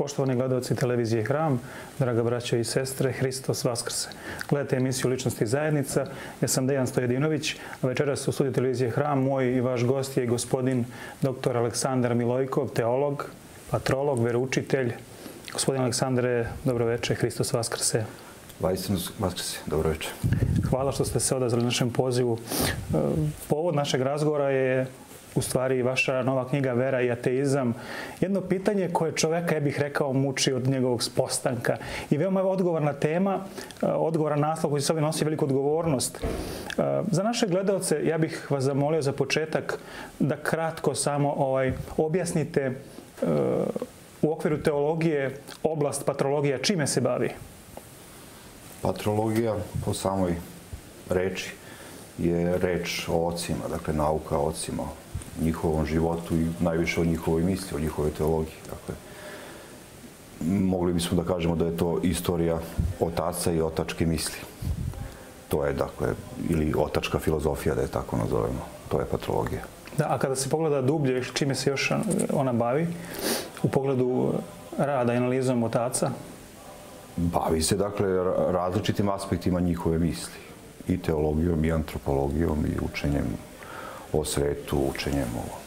Poštovani gledalci televizije Hram, draga braćo i sestre, Hristos Vaskrse. Gledajte emisiju Ličnosti zajednica. Ja sam Dejan Stojedinović, a večeras u studiju televizije Hram moj i vaš gost je gospodin dr. Aleksandar Milojkov, teolog, patrolog, veroučitelj. Gospodin Aleksandre, dobro večer, Hristos Vaskrse. Vaskrse, dobro večer. Hvala što ste se odazvali našem pozivu. Povod našeg razgovora je u stvari vaša nova knjiga Vera i ateizam. Jedno pitanje koje čoveka, ja bih rekao, muči od njegovog postanka. I veoma je odgovorna tema, odgovoran naslov koji se ovdje nosi veliku odgovornost. Za naše gledalce, ja bih vas zamolio za početak da kratko samo objasnite u okviru teologije oblast patrologija čime se bavi? Patrologija po samoj reči je reč o ocima, dakle nauka o ocima, njihovom životu i najviše o njihovoj misli, o njihovoj teologiji. Dakle, mogli bismo da kažemo da je to istorija otaca i otačke misli. To je, dakle, ili otačka filozofija, da je tako nazovemo. To je patrologija. Da, a kada se pogleda dublje, čime se još ona bavi, u pogledu rada i analizom otaca? Bavi se, dakle, različitim aspektima njihove misli. I teologijom, i antropologijom, i učenjem o svetu, učenjem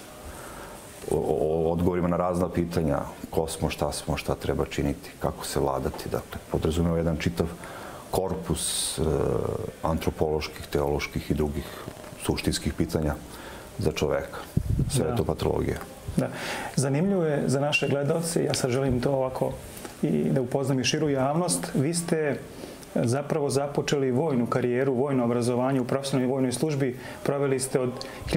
o odgovorima na razna pitanja. Ko smo, šta treba činiti, kako se vladati. Dakle, podrazumeva jedan čitav korpus antropoloških, teoloških i drugih suštinskih pitanja za čoveka. Sve je to patrologija. Da. Zanimljivo je za naše gledalce, ja sad želim to ovako i da upoznam i širu javnost. Vi ste zapravo započeli vojnu karijeru, vojno obrazovanje u profesionalnoj vojnoj službi. Proveli ste od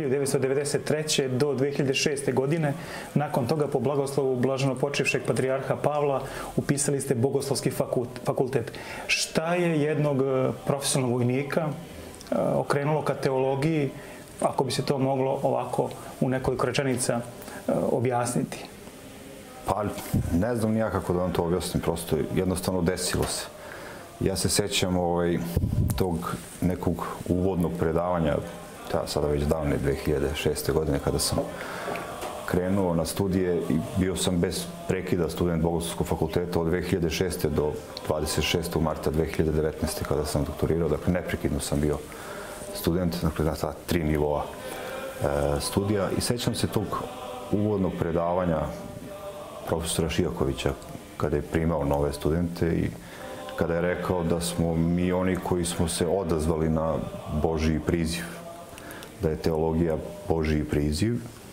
1993. do 2006. godine. Nakon toga, po blagoslovu blaženopočivšeg patrijarha Pavla, upisali ste Bogoslovski fakultet. Šta je jednog profesionalnog vojnika okrenulo ka teologiji, ako bi se to moglo ovako u nekoliko rečenica objasniti? Pa, ne znam nija kako da vam to objasnim, prosto jednostavno desilo se. Ja se sećam tog nekog uvodnog predavanja, sada već davne 2006. godine, kada sam krenuo na studije i bio sam bez prekida student Bogoslovskog fakulteta od 2006. do 26. marta 2019. kada sam doktorirao. Dakle, neprekidno sam bio student, dakle, na ta 3 nivoa studija. I sećam se tog uvodnog predavanja profesora Šijakovića, kada je primao nove studente i kada je rekao da smo mi oni koji smo se odazvali na Božji priziv, da je teologija Božji priziv,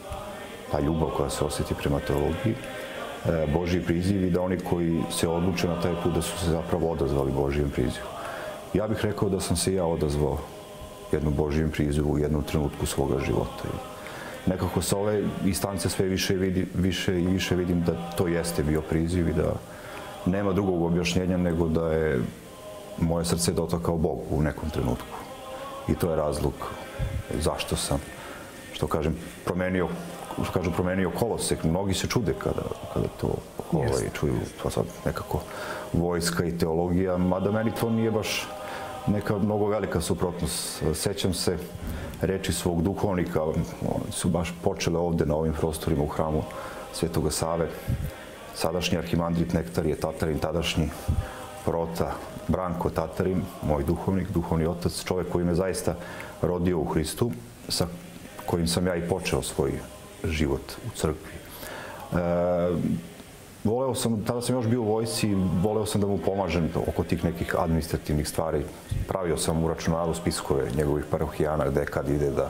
pa ljubav koja se osjeti prema teologiji, Božji priziv i da oni koji se odluče na taj put da su se zapravo odazvali Božjem prizivu. Ja bih rekao da sam se i ja odazvao jednom Božjem prizivu u jednom trenutku svoga života. Nekako sa ove instance sve više i više vidim da to jeste bio priziv i da nema drugog objašnjenja nego da je moje srce dotakao Bog u nekom trenutku. I to je razlog zašto sam, što kažem, promenio kolosek. Mnogi se čude kada to čuju, to sad nekako vojska i teologija, mada meni to nije baš neka mnogo velika suprotnost. Sećam se reči svog duhovnika, oni su baš počele ovde na ovim prostorima u hramu Svetoga Save. Sadašnji arhimandrit Nektarije Tatarin, tadašnji prota Branko Tatarin, moj duhovnik, duhovni otac, čovjek koji me zaista rodio u Hristu, sa kojim sam ja i počeo svoj život u crkvi. Voleo sam, tada sam još bio u vojsci, voleo sam da mu pomažem oko tih nekih administrativnih stvari. Pravio sam u računaru spiskove njegovih parohijana, gde kad ide da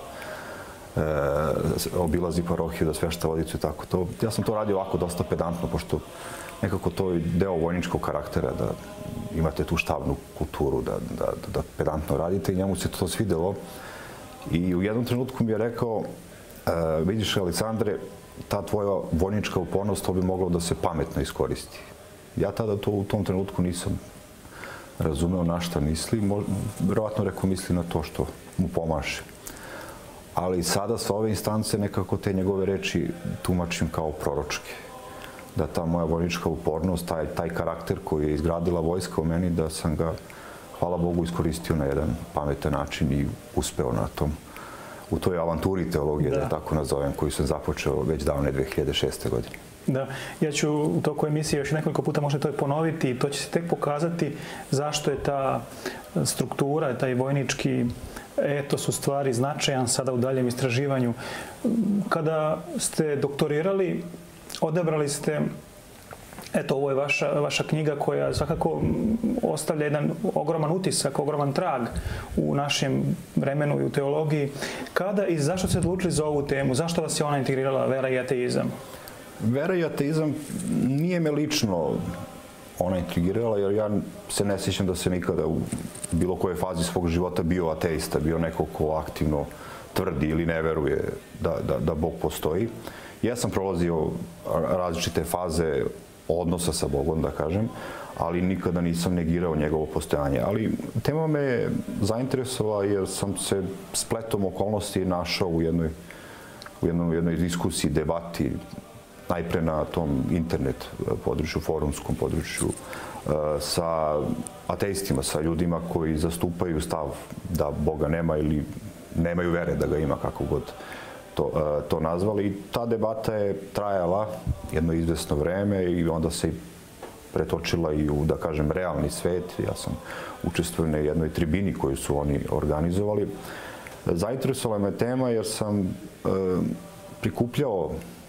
obilazi parohiju, da svešta vodicu i tako to. Ja sam to radio ovako dosta pedantno, pošto nekako to je deo vojničkog karaktera, da imate tu štabnu kulturu, da pedantno radite i njemu se to svidelo. I u jednom trenutku mi je rekao, vidiš, Aleksandre, ta tvoja vojnička upornost, to bi moglo da se pametno iskoristi. Ja tada to u tom trenutku nisam razumeo na šta misli. Vjerovatno rekao misli na to što mu pomaže. Ali sada sa ove instance nekako te njegove reči tumačim kao proročke. Da ta moja vojnička upornost, taj karakter koji je izgradila vojska u meni, da sam ga, hvala Bogu, iskoristio na jedan pametan način i uspeo na tom, u toj avanturi teologije, da tako nazovem, koju sam započeo već davne 2006. godine. Da, ja ću u toku emisije još nekoliko puta možda to ponoviti i to će se tek pokazati zašto je ta struktura, taj vojnički etos u stvari značajan sada u daljem istraživanju. Kada ste doktorirali, odabrali ste, eto, ovo je vaša knjiga koja svakako ostavlja jedan ogroman utisak, ogroman trag u našem vremenu i u teologiji. Kada i zašto ste odlučili za ovu temu? Zašto vas je ona integrirala, vera i ateizam? Vera i ateizam nije me lično ona intrigirala, jer ja se ne sjećam da se nikada u bilo kojoj fazi svog života bio ateista, bio neko ko aktivno tvrdi ili ne veruje da Bog postoji. Ja sam prolazio različite faze odnosa sa Bogom, da kažem, ali nikada nisam negirao njegovo postojanje. Ali tema me je zainteresovala jer sam se spletom okolnosti našao u jednoj diskusiji, debati, najpre na tom internet području, forumskom području, sa ateistima, sa ljudima koji zastupaju stav da Boga nema ili nemaju vere da ga ima, kako god to nazvali. I ta debata je trajala jedno izvesno vreme i onda se pretočila i u, da kažem, realni svet. Ja sam učestvovao na jednoj tribini koju su oni organizovali. Zainteresovala me tema jer sam prikupljao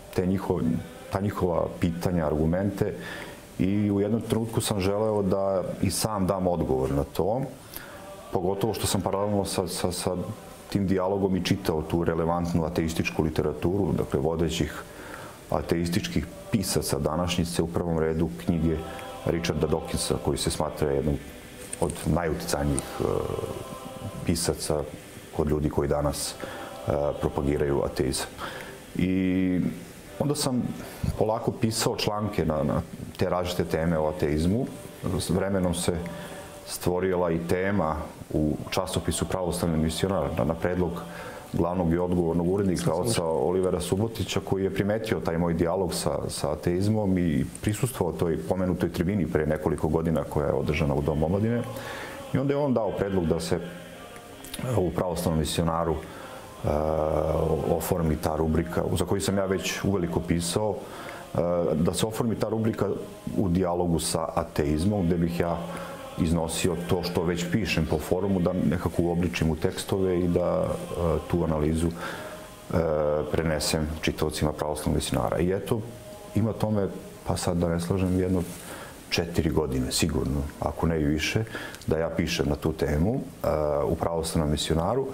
ta njihova pitanja, argumente i u jednom trenutku sam želeo da i sam dam odgovor na to, pogotovo što sam paralelno sa tim dijalogom i čitao tu relevantnu ateističku literaturu, dakle vodećih ateističkih pisaca današnjice, u prvom redu knjige Richarda Dawkinsa, koji se smatra jednom od najuticajnijih pisaca kod ljudi koji danas propagiraju ateizam. I onda sam polako pisao članke na te različite teme o ateizmu. S vremenom se stvorila i tema u časopisu Pravoslavni misionar na predlog glavnog i odgovornog urednika oca Olivera Subotića, koji je primetio taj moj dijalog sa ateizmom i prisustvovao toj pomenutoj tribini pre nekoliko godina koja je održana u Domu omladine. I onda je on dao predlog da se u Pravoslavnom misionaru oformi ta rubrika, za koju sam ja već uveliko pisao, da se oformi ta rubrika u dijalogu sa ateizmom, gde bih ja iznosio to što već pišem po forumu, da nekako uobličim u tekstove i da tu analizu prenesem čitaocima Pravoslavnog misionara. I eto, ima tome, pa sad da ne slažem, jedno 4 godine, sigurno, ako ne i više, da ja pišem na tu temu u Pravoslavnom misionaru.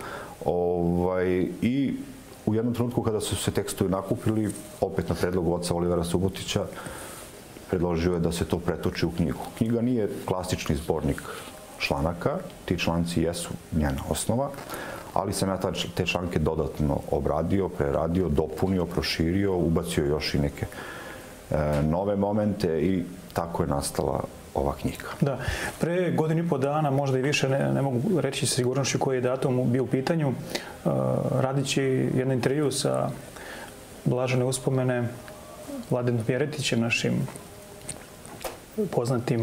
I u jednom trenutku kada su se tekstovi nakupili, opet na predlog oca Olivera Subotića, predložio je da se to pretoči u knjigu. Knjiga nije klasični zbornik članaka, ti članci jesu njena osnova, ali sam ja te članke dodatno obradio, preradio, dopunio, proširio, ubacio još i neke nove momente i tako je nastala ova knjiga. Da. Pre godinu i po dana, možda i više, ne mogu reći sa sigurnošću koji je datum bio u pitanju, radići jedan intervju sa blažene uspomene Vladinom Vjeretićem, našim poznatim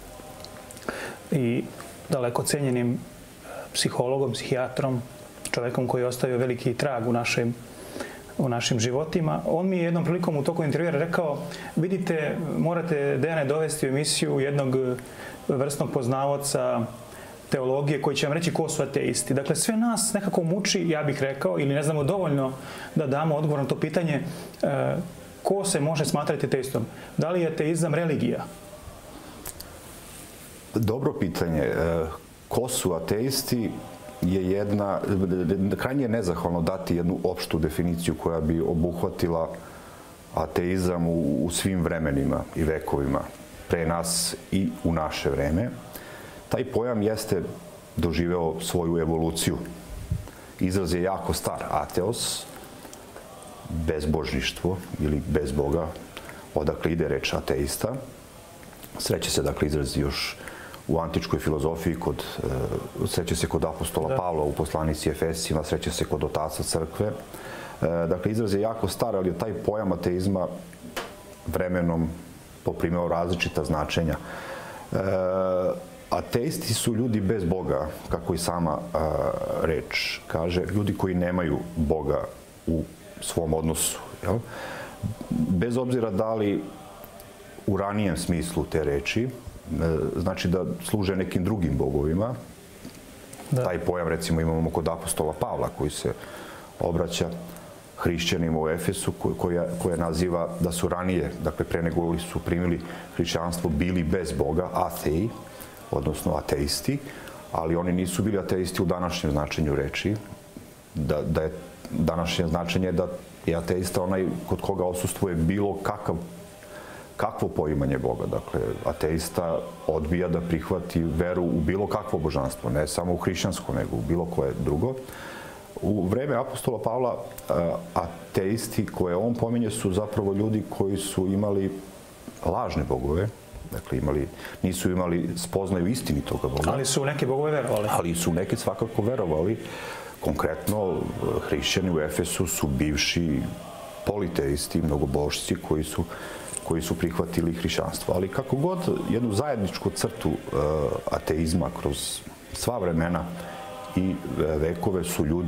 i daleko cenjenim psihologom, psihijatrom, čovekom koji je ostavio veliki trag u našim životima. On mi je jednom prilikom u toku intervjua rekao: vidite, morate, Dejane, dovesti u emisiju jednog vrsnog poznavaoca teologije koji će vam reći ko su ateisti. Dakle, sve nas nekako muči, ja bih rekao, ili ne znamo dovoljno da damo odgovor na to pitanje, ko se može smatrati ateistom? Da li je ateizam religija? Dobro pitanje. Ko su ateisti je krajnje je nezahvalno dati jednu opštu definiciju koja bi obuhvatila ateizam u svim vremenima i vekovima pre nas i u naše vreme. Taj pojam jeste doživeo svoju evoluciju. Izraz je jako star. Ateos, bezbožništvo ili bez Boga, odakle ide reč ateista. Sreće se, dakle, izrazi još u antičkoj filozofiji, sreće se kod apostola Pavla u poslanici Efesima, sreće se kod otaca crkve. Dakle, izraz je jako star, ali je taj pojam ateizma vremenom poprimao različita značenja. Ateisti su ljudi bez Boga, kako i sama reč kaže, ljudi koji nemaju Boga u svom odnosu. bez obzira da li u ranijem smislu te reči, znači da služe nekim drugim bogovima. Taj pojam, recimo, imamo kod apostola Pavla, koji se obraća hrišćanima u Efesu, koja naziva da su ranije, dakle pre nego su primili hrišćanstvo, bili bez Boga, ateji, odnosno ateisti, ali oni nisu bili ateisti u današnjem značenju reči. Da je današnje značenje da je ateista onaj kod koga odsustuje bilo kakvo poimanje Boga. Dakle, ateista odbija da prihvati veru u bilo kakvo božanstvo, ne samo u hrišćansko, nego u bilo koje drugo. U vreme apostola Pavla ateisti koje on pominje su zapravo ljudi koji su imali lažne bogove, dakle nisu imali spoznaju istinitoga Boga. Ali su neke bogove verovali. Ali su neke svakako verovali. Konkretno, hrišćani u Efesu su bivši politeisti, mnogobožci koji su prihvatili hrišćanstvo. Ali kako god jednu zajedničku crtu ateizma kroz sva vremena i vekove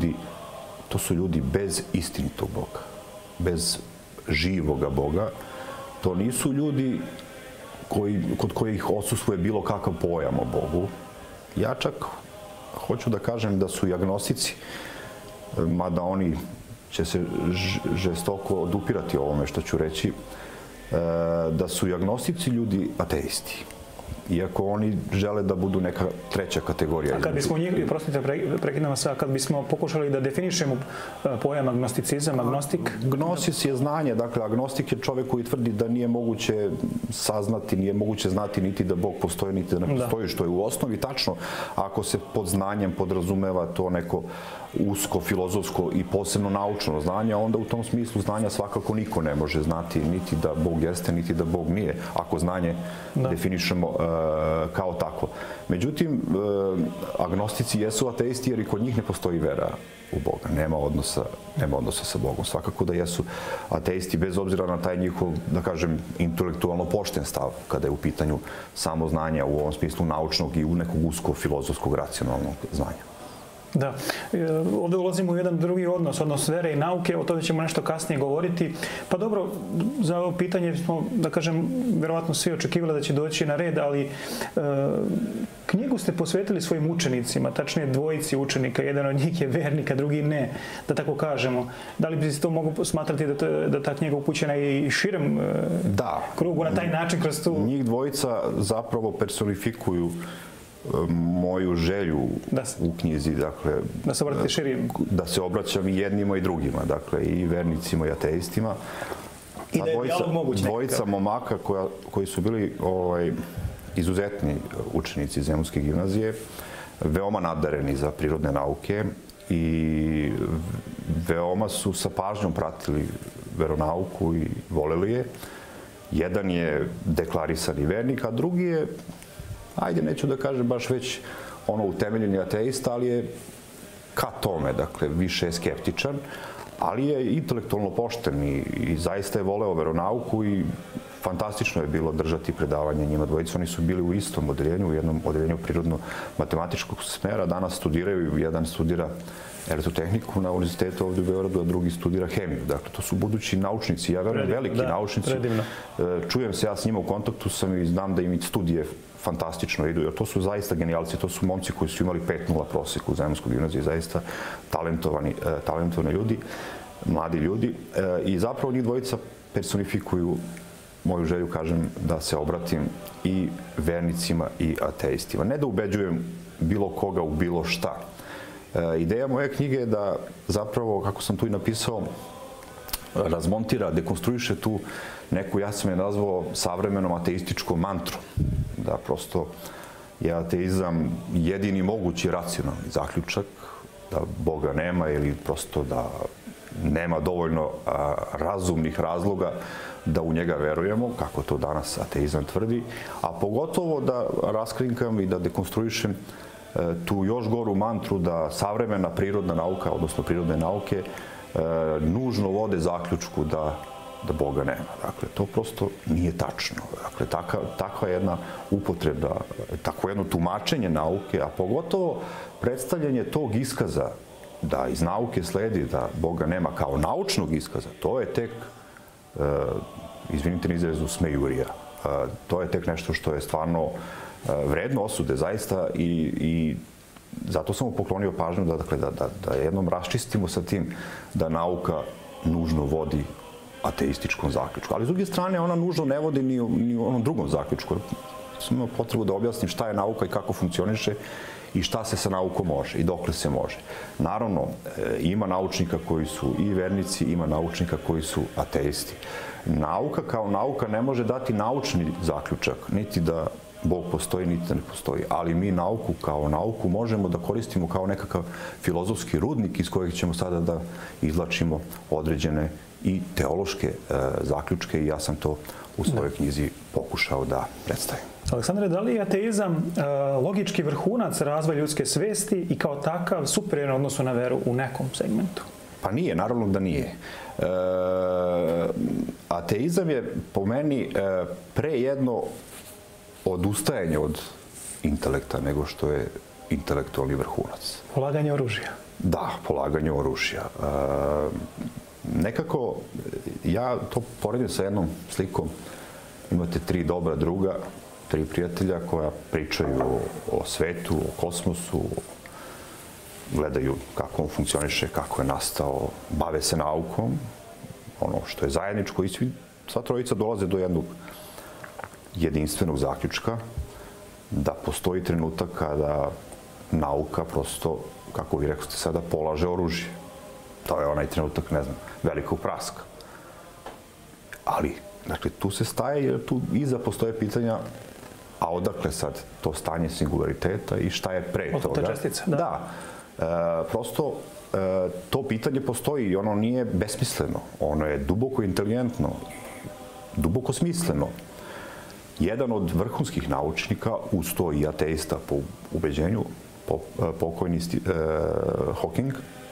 to su ljudi bez istinitog Boga, bez živoga Boga. To nisu ljudi kod kojih odsustvuje bilo kakav pojam o Bogu. Ja čak hoću da kažem da su i agnostici, mada oni će se žestoko odupirati ovome što ću reći, da su i agnostici ljudi ateisti. Iako oni žele da budu neka treća kategorija. A kad bismo njih, prostite, prekidam vas, kad bismo pokušali da definišemo pojam agnosticizam, agnostik? Gnosis je znanje, dakle, agnostik je čovjek koji tvrdi da nije moguće saznati, nije moguće znati niti da Bog postoji, niti da ne postoji, što je u osnovi tačno, ako se pod znanjem podrazumeva to neko usko, filozofsko i posebno naučno znanje, onda u tom smislu znanja svakako niko ne može znati niti da Bog jeste, niti da Bog nije, ako znanje definišemo kao takvo. Međutim, agnostici jesu ateisti jer i kod njih ne postoji vera u Boga, nema odnosa sa Bogom. Svakako da jesu ateisti bez obzira na taj njihov, da kažem, intelektualno pošten stav kada je u pitanju samo znanja u ovom smislu naučnog i u nekog usko filozofskog racionalnog znanja. Da. Ovdje ulazimo u jedan drugi odnos vere i nauke, o tome ćemo nešto kasnije govoriti. Pa dobro, za ovo pitanje smo, da kažem, verovatno svi očekivali da će doći na red, ali knjigu ste posvetili svojim učenicima, tačnije dvojici učenika, jedan od njih je vernik, a drugi ne, da tako kažemo. Da li bi se to mogu smatrati da ta knjiga upućena i širem krugu na taj način kroz tu... Njih dvojica zapravo personifikuju moju želju u knjizi, dakle, da se obratite širim. Da se obraćam i jednima i drugima, dakle, i vernicima i ateistima. I da je dijalog moguć. Dvojica momaka koji su bili izuzetni učenici Zemunske gimnazije, veoma nadareni za prirodne nauke i veoma su sa pažnjom pratili veronauku i voleli je. Jedan je deklarisani vernik, a drugi je, ajde, neću da kažem baš već utemeljeni ateista, ali je ka tome, dakle, više je skeptičan, ali je intelektualno pošten i zaista je voleo veronauku i fantastično je bilo držati predavanje njima dvojicu. Oni su bili u istom odeljenju, u jednom odeljenju prirodno-matematičkog smera. Danas studiraju, jedan studira elektrotehniku na univerzitetu ovdje u Beogradu, a drugi studira hemiju. Dakle, to su budući naučnici, ja verujem veliki naučnici. Čujem se ja s njima u kontaktu sam i znam da im i studije fantastično idu, jer to su zaista genijalci, to su momci koji su imali 5.0 prosjek u Zemunskoj gimnaziji, zaista talentovani ljudi, mladi ljudi. I zapravo njih dvojica personifikuju moju želju, kažem, da se obratim i vernicima i ateistima. Ne da ubeđujem bilo koga u bilo šta. Ideja moje knjige je da zapravo, kako sam tu i napisao, razmontira, dekonstruiše tu neku, ja sam je nazvao savremenom ateističkom mantru. Da prosto je ateizam jedini mogući racionalni zaključak, da Boga nema ili prosto da nema dovoljno razumnih razloga da u njega verujemo, kako to danas ateizam tvrdi, a pogotovo da raskrinkam i da dekonstruišem tu još goru mantru da savremena prirodna nauka, odnosno prirodne nauke, nužno vode zaključku da Boga nema. Dakle, to prosto nije tačno. Dakle, takva jedna upotreba, takvo jedno tumačenje nauke, a pogotovo predstavljanje tog iskaza da iz nauke sledi da Boga nema kao naučnog iskaza, to je tek izvinite na izrazu, smejurija. To je tek nešto što je stvarno vredno osude, zaista, i zato sam mu poklonio pažnju da jednom raščistimo sa tim da nauka nužno vodi ateističkom zaključku. Ali s druge strane, ona nužno ne vodi ni u onom drugom zaključku. Sam imao potrebu da objasnim šta je nauka i kako funkcioniše i šta se sa naukom može i dokle se može. Naravno, ima naučnika koji su i vernici, ima naučnika koji su ateisti. Nauka kao nauka ne može dati naučni zaključak, niti da Bog postoji, niti da ne postoji. Ali mi nauku kao nauku možemo da koristimo kao nekakav filozofski rudnik iz kojeg ćemo sada da izvlačimo određene i teološke zaključke, i ja sam to u svojoj knjizi pokušao da predstavim. Aleksandre, da li je ateizam logički vrhunac razvoja ljudske svesti i kao takav superiorno odnosu na veru u nekom segmentu? Pa nije, naravno da nije. Ateizam je po meni pre jedno odustajanje od intelekta nego što je intelektualni vrhunac. Polaganje oružja. Da, polaganje oružja. Nekako, ja to poredim sa jednom slikom. Imate 3 dobra druga, 3 prijatelja koja pričaju o svetu, o kosmosu, gledaju kako on funkcioniše, kako je nastao, bave se naukom, ono što je zajedničko, i sva trojica dolaze do jednog jedinstvenog zaključka da postoji trenutak kada nauka prosto, kako vi rekoste sada, polaže oružje. To je onaj trenutak, ne znam, velikog praska. Ali, dakle, tu se staje, jer tu iza postoje pitanja, a odakle sad to stanje singulariteta i šta je pre toga? Te čestice, da. Da. Prosto, to pitanje postoji i ono nije besmisleno. Ono je duboko inteligentno, duboko smisleno. Jedan od vrhunskih naučnika, uz to i ateista po ubeđenju, pokojni Hawking,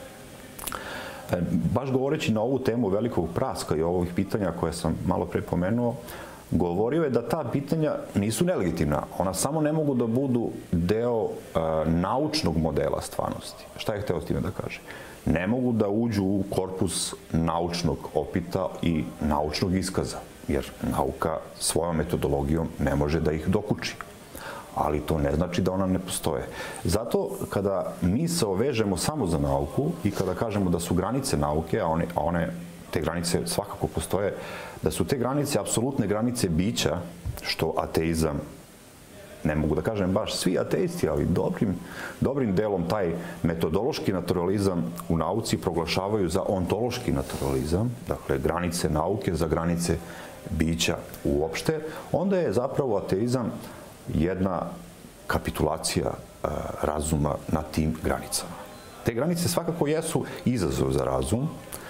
baš govoreći na ovu temu velikog praska i ovih pitanja koje sam malo pre pomenuo, govorio je da ta pitanja nisu nelegitimna. Ona samo ne mogu da budu deo naučnog modela stvarnosti. Šta je hteo s time da kaže? Ne mogu da uđu u korpus naučnog opita i naučnog iskaza, jer nauka svojom metodologijom ne može da ih dokuči. Ali to ne znači da ona ne postoje. Zato kada mi se ovežemo samo za nauku i kada kažemo da su granice nauke, a te granice svakako postoje, da su te granice apsolutne granice bića, što ateizam, ne mogu da kažem baš svi ateisti, ali dobrim delom taj metodološki naturalizam u nauci proglašavaju za ontološki naturalizam, dakle granice nauke za granice bića uopšte, onda je zapravo ateizam jedna kapitulacija razuma na tim granicama. Te granice svakako jesu izazov za razum,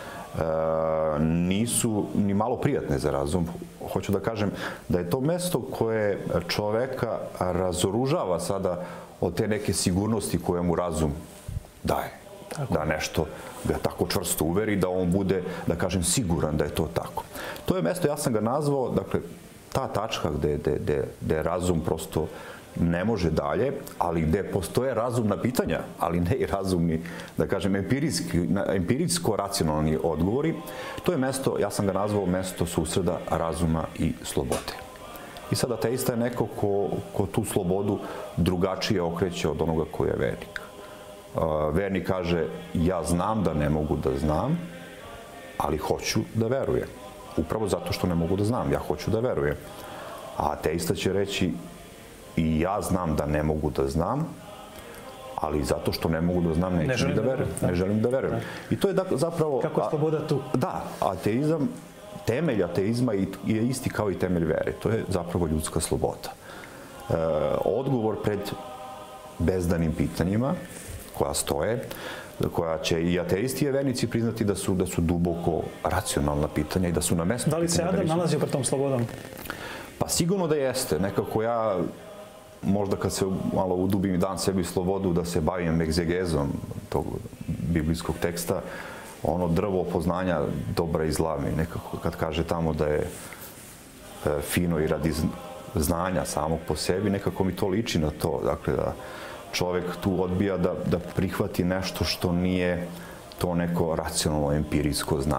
nisu ni malo prijatne za razum. Hoću da kažem da je to mesto koje čoveka razoružava sada od te neke sigurnosti koje mu razum daje. Da nešto ga tako čvrsto uveri, da on bude, da kažem, siguran da je to tako. To je mesto, ja sam ga nazvao, dakle, ta tačka gde razum prosto ne može dalje, ali gde postoje razumna pitanja, ali ne i razumni, da kažem, empirijsko-racionalni odgovori, to je mesto, ja sam ga nazvao mesto susreda razuma i slobode. I sad ateista je neko ko tu slobodu drugačije okreće od onoga koji je vernik. Vernik kaže, ja znam da ne mogu da znam, ali hoću da verujem. Upravo zato što ne mogu da znam, ja hoću da verujem. A ateista će reći, i ja znam da ne mogu da znam, ali zato što ne mogu da znam, neću da verujem. Ne želim da verujem. I to je zapravo... Kako je sloboda tu? Da, ateizam, temelj ateizma je isti kao i temelj vere. To je zapravo ljudska sloboda. Odgovor pred bezdanim pitanjima koja stoje, koja će i ateisti i vernici priznati da su duboko racionalna pitanja i da su na mestu. Da li se Adam nalazio pred tom slobodom? Pa sigurno da jeste. Nekako ja, možda kad se malo udubim i dam sebi slobodu da se bavim egzegezom tog biblijskog teksta, ono drvo poznanja dobra i zla mi nekako kad kaže tamo da je fino i radi znanja samog po sebi, nekako mi to liči na to. Dakle, da čovek tu odbija da prihvati nešto što nije to neko racionalno empirijsko znanje.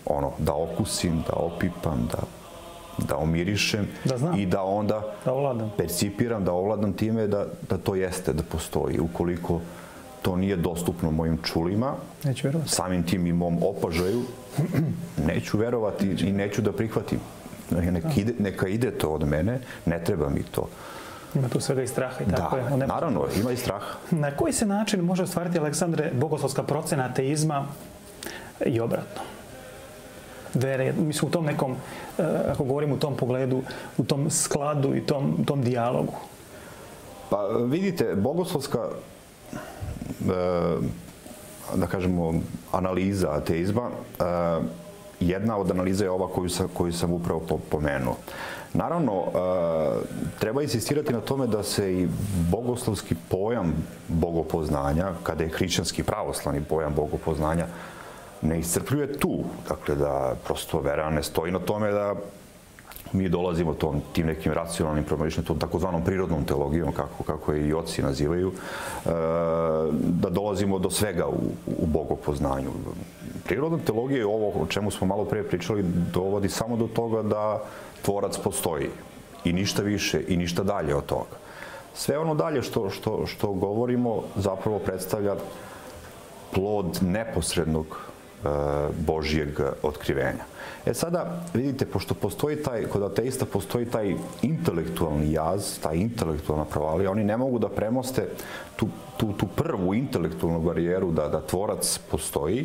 da okusim, da opipam, da omirišem i da onda percipiram, da ovladam time da to jeste, da postoji. Ukoliko to nije dostupno mojim čulima, samim tim i mom opažaju, neću verovati i neću da prihvatim. Neka ide to od mene, ne treba mi to. Ima tu svega i straha i tako je. Da, naravno, ima i straha. Na koji se način može ostvariti, Aleksandre, bogoslovska procena ateizma i obratno? Vere, mislim u tom nekom, ako govorim u tom pogledu, u tom skladu i tom dijalogu. Pa vidite, bogoslovska, da kažemo, analiza ateizma, jedna od analiza je ova koju sam upravo pomenuo. Naravno, treba insistirati na tome da se i bogoslovski pojam bogopoznanja, kada je hrišćanski pravoslavni pojam bogopoznanja, ne iscrpljuje tu. Dakle, da prosto vera ne stoji na tome da mi dolazimo tim nekim racionalnim promišljanjem, tom takozvanom prirodnom teologijom, kako je i oci nazivaju, da dolazimo do svega u bogopoznanju. Prirodna teologija je ovo o čemu smo malo pre pričali, dovodi samo do toga da tvorac postoji i ništa više i ništa dalje od toga. Sve ono dalje što govorimo zapravo predstavlja plod neposrednog Božjeg otkrivenja. Sada, vidite, pošto postoji kod ateista postoji taj intelektualni jaz, ta intelektualna provalija, oni ne mogu da premoste tu prvu intelektualnu barijeru da tvorac postoji.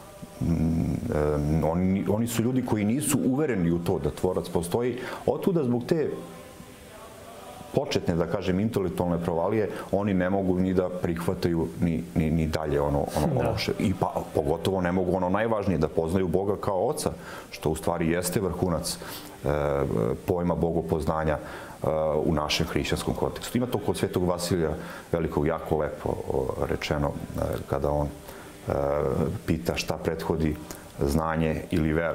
Oni su ljudi koji nisu uvereni u to da tvorac postoji. Otuda zbog te početne, da kažem, intelektualne provalije, oni ne mogu ni da prihvataju ni dalje ono što... I pogotovo ne mogu ono najvažnije, da poznaju Boga kao Oca, što u stvari jeste vrhunac pojma bogopoznanja u našem hrišćanskom kontekstu. Ima to kod Svetog Vasilija Velikog jako lepo rečeno, kada on pita šta prethodi znanje ili vera.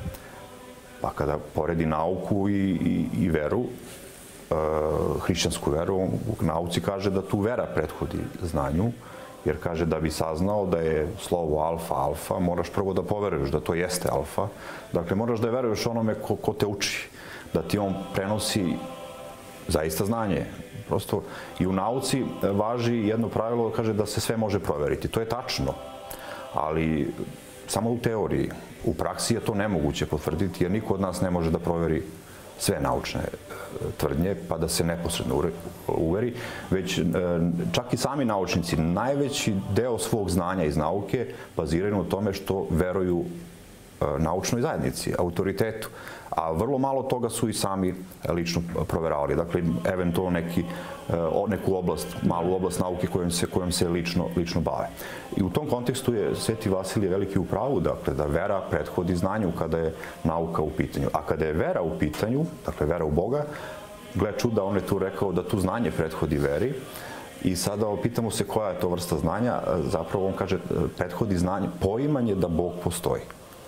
Pa kada poredi nauku i veru, hrišćansku veru, u nauci kaže da tu vera prethodi znanju, jer kaže da bi saznao da je slovo alfa, moraš prvo da poveruješ da to jeste alfa. Dakle, moraš da veruješ onome ko te uči, da ti on prenosi zaista znanje. Prosto i u nauci važi jedno pravilo, kaže da se sve može proveriti. To je tačno, ali samo u teoriji. U praksi je to nemoguće potvrditi, jer niko od nas ne može da proveri sve naučne tvrdnje, pa da se neposredno uveri, već čak i sami naučnici najveći deo svog znanja iz nauke baziraju na tome što veruju naučnoj zajednici, autoritetu, a vrlo malo toga su i sami lično proveravali. Dakle, eventualno neku oblast, malu oblast nauke kojom se lično bave. I u tom kontekstu je Sveti Vasilije Veliki u pravu, dakle, da vera prethodi znanju kada je nauka u pitanju. A kada je vera u pitanju, dakle, vera u Boga, gle čuda, on je tu rekao da tu znanje prethodi veri. I sada pitamo se koja je to vrsta znanja. Zapravo on kaže prethodi znanje, poimanje da Bog postoji.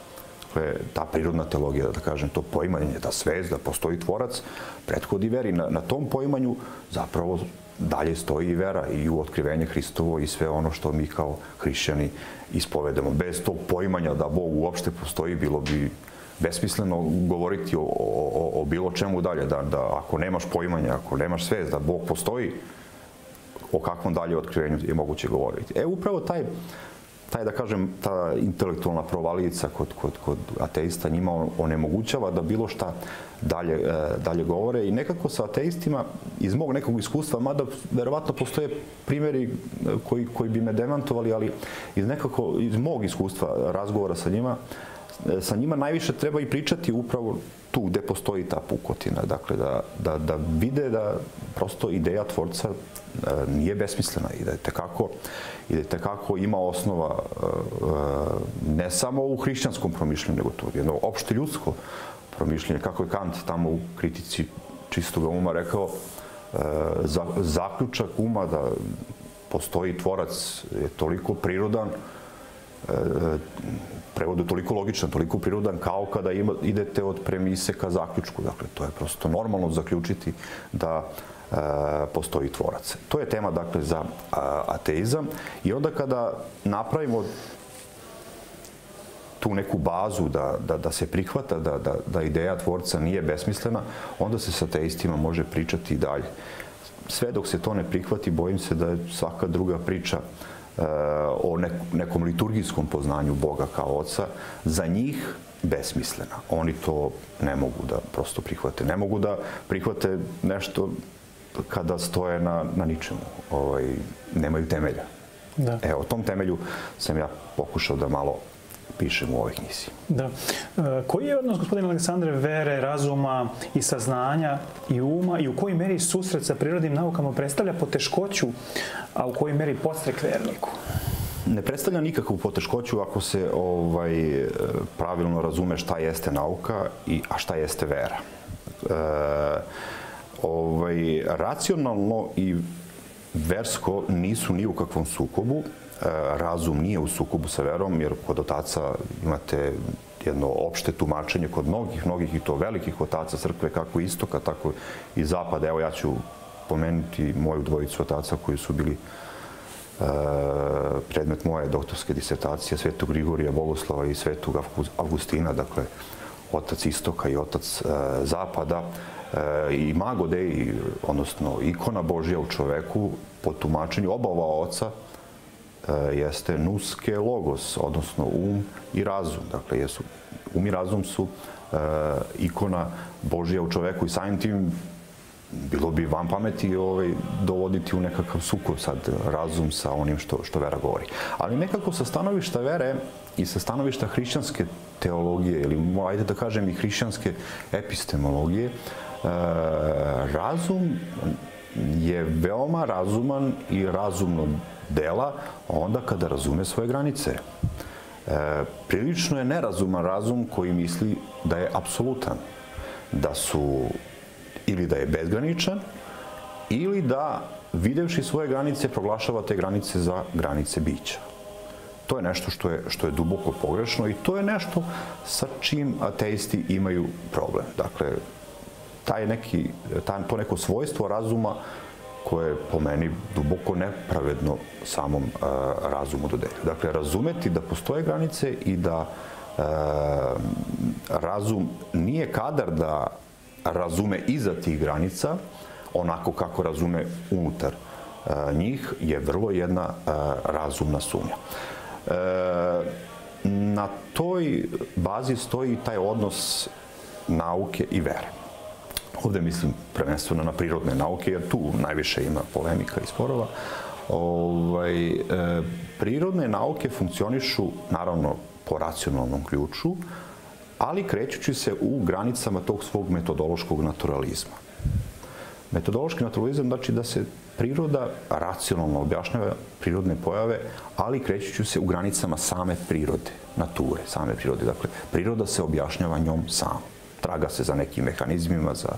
Ta prirodna teologija, da kažem, to poimanje, ta svest da postoji tvorac, prethodi veri. Na tom poimanju zapravo dalje stoji i vera i u otkrivenje Hristovo i sve ono što mi kao hrišćani ispovedamo. Bez tog poimanja da Bog uopšte postoji, bilo bi besmisleno govoriti o bilo čemu dalje. Da ako nemaš poimanja, ako nemaš svest da Bog postoji, o kakvom dalje otkrivenju je moguće govoriti. Upravo da kažem, ta intelektualna provalijica kod ateista njima onemogućava da bilo šta dalje govore i nekako sa ateistima iz mog nekog iskustva, mada verovatno postoje primjeri koji bi me demantovali, ali iz mog iskustva razgovora sa njima najviše treba i pričati upravo tu gde postoji ta pukotina. Dakle, da vide da prosto ideja tvorca nije besmislena i da je tekako ima osnova ne samo u hrišćanskom promišljanju, nego to je jedno opšte ljudsko promišljanje. Kako je Kant tamo u kritici čistoga uma rekao, zaključak uma da postoji tvorac je toliko prirodan, prevod je toliko logičan, toliko prirodan kao kada idete od premise ka zaključku. Dakle, to je prosto normalno zaključiti da postoji tvorac. To je tema, dakle, za tu neku bazu da se prihvata, da ideja tvorca nije besmislena, onda se sa ateistima može pričati i dalje. Sve dok se to ne prihvati, bojim se da je svaka druga priča o nekom liturgijskom poznanju Boga kao Oca za njih besmislena. Oni to ne mogu da prosto prihvate. Ne mogu da prihvate nešto kada stoje na ničemu. Nemaju temelja. O tom temelju sam ja pokušao da malo pišem u ovoj knjizi. Da. Koji je odnos, gospodine Aleksandre, vere, razuma i saznanja i uma i u kojoj meri susret sa prirodnim naukama predstavlja poteškoću, a u kojoj meri podstrek verniku? Ne predstavlja nikakvu poteškoću ako se pravilno razume šta jeste nauka, a šta jeste vera. Racionalno i versko nisu ni u kakvom sukobu. Razum nije u sukobu sa verom, jer kod otaca imate jedno opšte tumačenje kod mnogih i to velikih otaca crkve, kako istoka, tako i zapada. Evo, ja ću pomenuti moju dvojicu otaca koji su bili predmet moje doktorske disertacije, Svetog Grigorija Bogoslova i Svetog Avgustina, dakle, otac istoka i otac zapada. Imago Dei, odnosno ikona Božja u čoveku, po tumačenju oba oca, jeste nous και logos, odnosno i razum. Dakle, i razum su ikona Božja u čoveku i samim tim bilo bi van pameti dovoditi u nekakav sukob sad razum sa onim što vera govori. Ali nekako sa stanovišta vere i sa stanovišta hrišćanske teologije, ili ajde da kažem i hrišćanske epistemologije, razum je veoma razuman i razumno dela onda kada razume svoje granice. Prilično je nerazuman razum koji misli da je apsolutan, ili da je bezgraničan, ili da, videvši svoje granice, proglašava te granice za granice bića. To je nešto što je duboko pogrešno i to je nešto sa čim ateisti imaju problem. Dakle, to neko svojstvo razuma koje je po meni duboko nepravedno samom razumu dodeljuje. Dakle, razumeti da postoje granice i da razum nije kadar da razume iza tih granica, onako kako razume unutar njih, je vrlo jedna razumna sumnja. Na toj bazi stoji taj odnos nauke i vere. Ovde mislim prvenstveno na prirodne nauke, jer tu najviše ima polemika i sporova. Prirodne nauke funkcionišu, naravno, po racionalnom ključu, ali krećući se u granicama tog svog metodološkog naturalizma. Metodološki naturalizam znači da se priroda racionalno objašnjava prirodne pojave, ali krećući se u granicama same prirode, nature, same prirode. Dakle, priroda se objašnjava njom samom. Traga se za nekim mehanizmima, za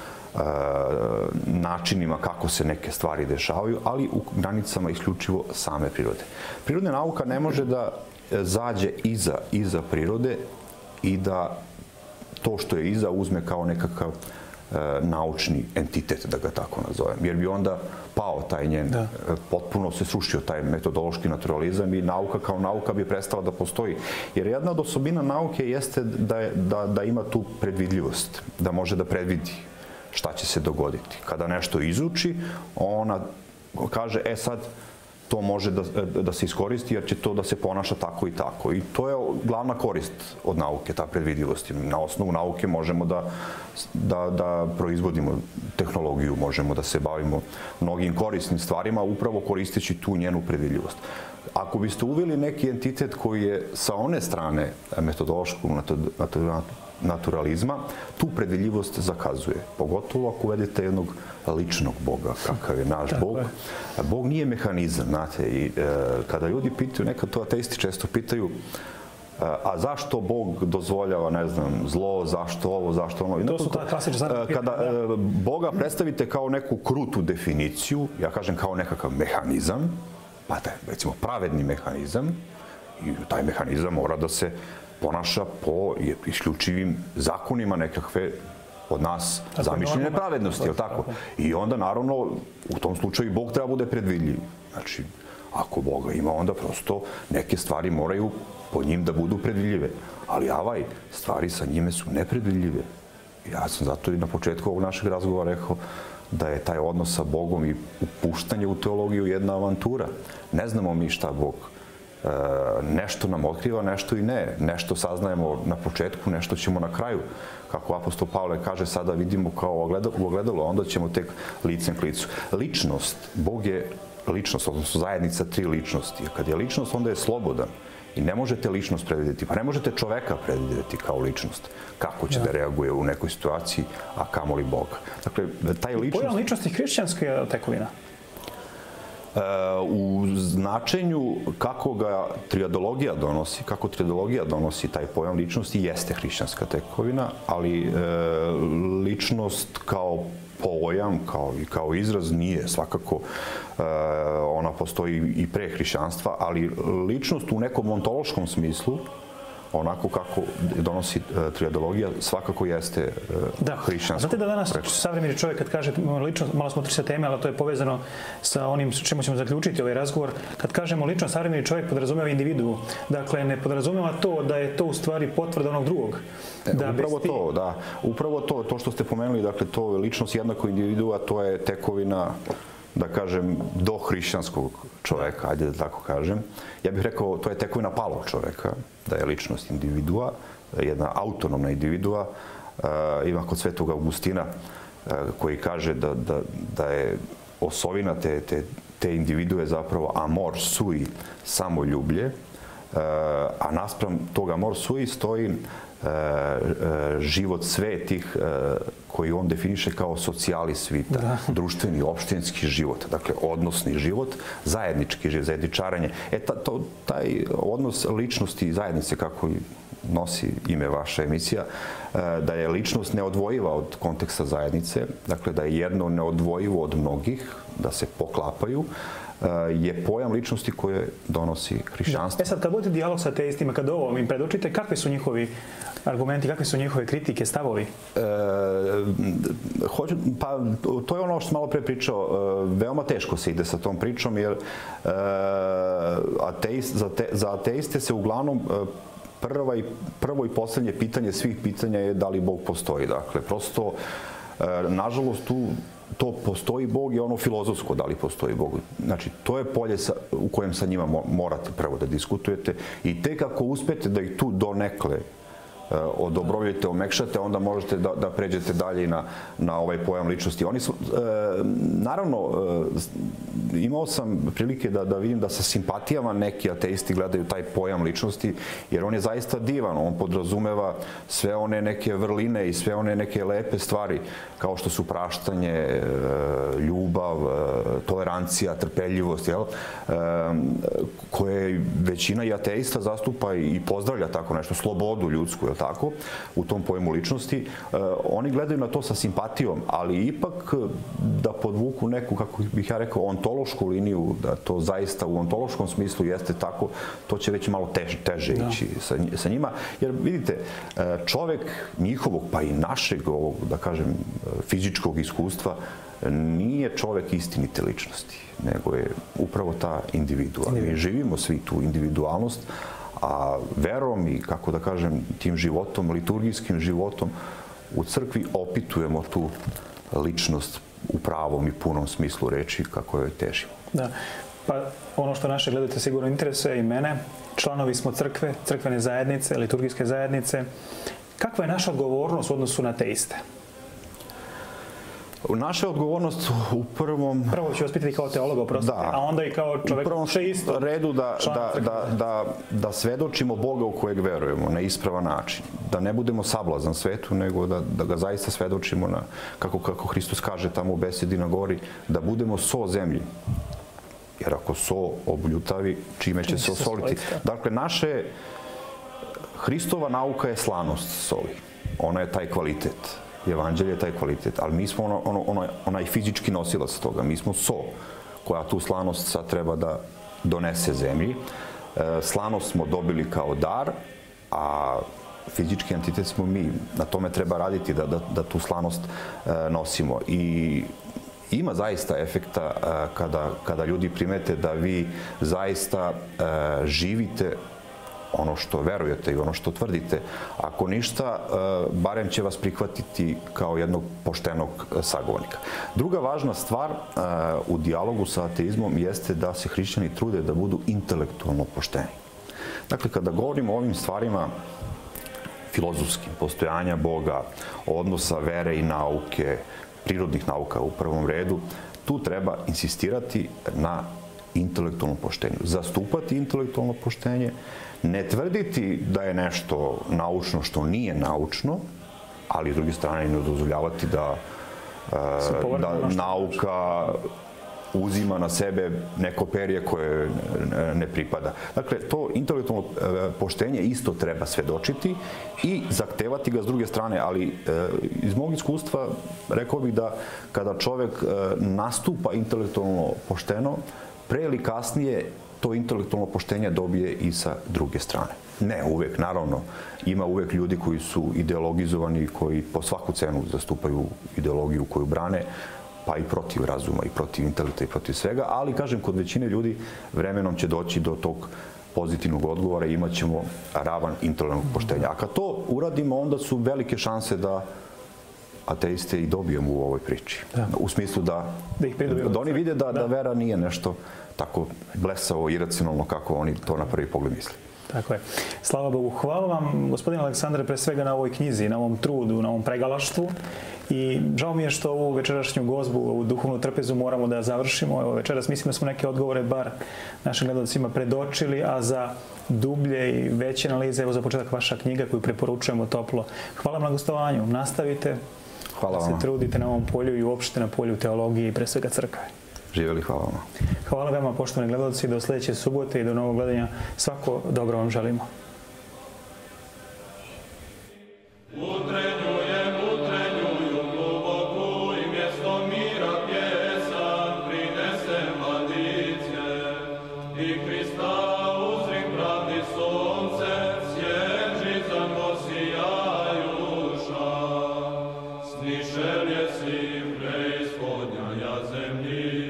načinima kako se neke stvari dešavaju, ali u granicama isključivo same prirode. Prirodna nauka ne može da zađe iza prirode i da to što je iza uzme kao nekakav naučni entitet, da ga tako nazovem. Jer bi onda pao taj njen, potpuno se srušio taj metodološki naturalizam i nauka kao nauka bi prestala da postoji. Jer jedna od osobina nauke jeste da ima tu predvidljivost, da može da predvidi šta će se dogoditi. Kada nešto izuči, ona kaže, sad to može da se iskoristi jer će to da se ponaša tako i tako. I to je glavna korist od nauke, ta predvidljivost. Na osnovu nauke možemo da proizvodimo tehnologiju, možemo da se bavimo mnogim korisnim stvarima, upravo koristeći tu njenu predvidljivost. Ako biste uveli neki entitet koji je sa one strane metodološkog naturalizma, tu predvidljivost zakazuje. Pogotovo ako uvedete jednog ličnog Boga, kakav je naš Bog. Bog nije mehanizam, znate, i kada ljudi pitaju, nekad to ateisti često pitaju, a zašto Bog dozvoljava, ne znam, zlo, zašto ovo, zašto ono. To su ta klasična pitanja. Kada Boga predstavite kao neku krutu definiciju, ja kažem kao nekakav mehanizam, pa recimo pravedni mehanizam, i taj mehanizam mora da se ponaša po isključivim zakonima nekakve od nas zamišljene pravednosti, je li tako? I onda, naravno, u tom slučaju Bog treba bude predvidljiv. Znači, Ako Boga ima, onda prosto neke stvari moraju po njim da budu predvidljive. Ali stvari sa njime su nepredvidljive. Ja sam zato i na početku ovog našeg razgovora rekao da je taj odnos sa Bogom i upuštanje u teologiju jedna avantura. Ne znamo mi šta Bog. Nešto nam otkriva, nešto i ne. Nešto saznajemo na početku, nešto ćemo na kraju. Kako apostol Pavle kaže, sada vidimo kao u ogledalu, onda ćemo tek licem k licu. Ličnost, Bog je ličnost, odnosno zajednica tri ličnosti. Kad je ličnost, onda je slobodan. I ne možete ličnost predvidjeti, pa ne možete čoveka predvidjeti kao ličnost. Kako će da reaguje u nekoj situaciji, a kamoli Boga. Dakle, taj ličnost... Pojam ličnosti hrišćanska tekovina? U značenju kako ga triadologija donosi, kako triadologija donosi taj pojam ličnosti, jeste hrišćanska tekovina, ali ličnost kao pojam, kao izraz nije. Svakako ona postoji i pre hrišćanstva, ali ličnost u nekom ontološkom smislu, onako kako donosi triadologija, svakako jeste hrišćansko. Znate da danas savremeni čovjek, kad kaže ličnost, malo smo otišli sa teme, ali to je povezano sa onim čemu ćemo zaključiti ovaj razgovor, kad kažemo ličnost, savremeni čovjek podrazumijeva individu. Dakle, ne podrazumijeva to da je to u stvari potvrda onog drugog. Upravo to što ste pomenuli, dakle, to je ličnost jednako individua, to je tekovina, da kažem, do hrišćanskog čoveka, ajde da tako kažem. Ja bih rekao, to je tekovina palog čoveka, da je ličnost individua, jedna autonomna individua. Ima kod Svetog Augustina koji kaže da je osovina te individue zapravo amor sui, samoljublje, a naspram toga amor sui stoji život svetih koji on definiše kao socialis vita, društveni, opštinski život, dakle odnosni život, zajednički život, zajedničaranje. Taj odnos ličnosti i zajednice, kako nosi ime vaša emisija, da je ličnost neodvojiva od konteksta zajednice, dakle da je jedno neodvojivo od mnogih, da se poklapaju, je pojam ličnosti koje donosi hrišćanstvo. Sad, kad budete dijalog sa ateistima, kad ovo im predočite, kakvi su njihovi argumenti, kakve su njihove kritike, stavovi? To je ono što sam malo pre pričao. Veoma teško se ide sa tom pričom, jer za ateiste se uglavnom prvo i posljednje pitanje svih pitanja je da li Bog postoji. Dakle, prosto, nažalost, to postoji Bog je ono filozofsko, da li postoji Bog. Znači, to je polje u kojem sa njima morate prvo da diskutujete i tek ako uspete da ih tu donekle odobrovljujete, omekšate, onda možete da pređete dalje na ovaj pojam ličnosti. Oni su, naravno, imao sam prilike da vidim da sa simpatijama neki ateisti gledaju taj pojam ličnosti, jer on je zaista divan, on podrazumeva sve one neke vrline i sve one neke lepe stvari, kao što su praštanje, ljubav, tolerancija, trpeljivost, koje većina i ateista zastupa i pozdravlja tako nešto, slobodu ljudsku, tako, u tom pojmu ličnosti. Oni gledaju na to sa simpatijom, ali ipak da podvuku neku, kako bih ja rekao, ontološku liniju, da to zaista u ontološkom smislu jeste tako, to će već malo teže ići sa njima. Jer vidite, čovek njihovog, pa i našeg, ovog, da kažem, fizičkog iskustva, nije čovek istinite ličnosti, nego je upravo ta individua. Mi živimo svi tu individualnost, a verom i, kako da kažem, tim životom, liturgijskim životom u crkvi opitujemo tu ličnost u pravom i punom smislu reči kako joj težimo. Da, pa ono što naše gledate sigurno interesuje i mene, članovi smo crkve, crkvene zajednice, liturgijske zajednice. Kakva je naša odgovornost u odnosu na ateiste? Naša odgovornost u prvom... Prvo ću vas pitati kao teologa, oprostite, a onda i kao čovjek isto. U prvom redu da svedočimo Boga u kojeg verujemo na ispravan način. Da ne budemo sablazan svetu, nego da ga zaista svedočimo na, kako Hristos kaže tamo u besedi na gori, da budemo so zemlji. Jer ako so obljutavi, čime će se osoliti? Dakle, naše Hristova nauka je slanost soli. Ona je taj kvalitet. Evanđelje je taj kvalitet, ali mi smo onaj fizički nosilac toga. Mi smo so koja tu slanost sad treba da donese zemlji. Slanost smo dobili kao dar, a fizički entitet smo mi. Na tome treba raditi da tu slanost nosimo. I ima zaista efekta kada ljudi primete da vi zaista živite ono što verujete i ono što tvrdite. Ako ništa, barem će vas prihvatiti kao jednog poštenog sagovornika. Druga važna stvar u dijalogu sa ateizmom jeste da se hrišćani trude da budu intelektualno pošteni. Dakle, kada govorimo o ovim stvarima filozofskim, postojanja Boga, odnosa vere i nauke, prirodnih nauka u prvom redu, tu treba insistirati na intelektualnom poštenju. Zastupati intelektualno poštenje, ne tvrditi da je nešto naučno što nije naučno, ali s druge strane ne dozvoljavati da nauka uzima na sebe neko perje koje ne pripada. Dakle, to intelektualno poštenje isto treba svedočiti i zahtevati ga s druge strane, ali iz mog iskustva rekao bih da kada čovek nastupa intelektualno pošteno, pre ili kasnije to intelektualno poštenje dobije i sa druge strane. Ne uvek, naravno. Ima uvek ljudi koji su ideologizovani, koji po svaku cenu zastupaju ideologiju koju brane, pa i protiv razuma, i protiv intelekta, i protiv svega, ali, kažem, kod većine ljudi vremenom će doći do tog pozitivnog odgovora i imat ćemo ravan intelektualnog poštenja. A kad to uradimo, onda su velike šanse da ateiste i dobijemo u ovoj priči. U smislu da oni vide da vera nije nešto tako blesavo i iracionalno kako oni to na prvi pogled misle. Tako je. Slava Bogu. Hvala vam, gospodine Aleksandre, pre svega na ovoj knjizi, na ovom trudu, na ovom pregalaštvu. I žao mi je što ovu večerašnju gozbu, ovu duhovnu trpezu moramo da završimo. Evo, večeras mislim da smo neke odgovore bar našim gledalcima predočili, a za dublje i veće analize, evo za početak vaša knjiga koju preporučujemo toplo. Hvala vam na gostovanju. Nastavite da se trudite na ovom polju i uopšte na polju teologije i pre svega crkve. Živjeli, hvala vam. Hvala vama, poštovani gledalci, do sljedeće subote i do novog gledanja. Svako dobro vam želimo.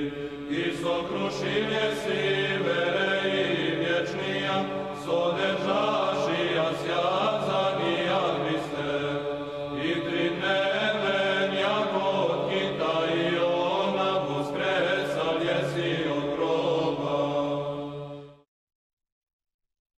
Sokrušilje si vere i vječnija, sodrža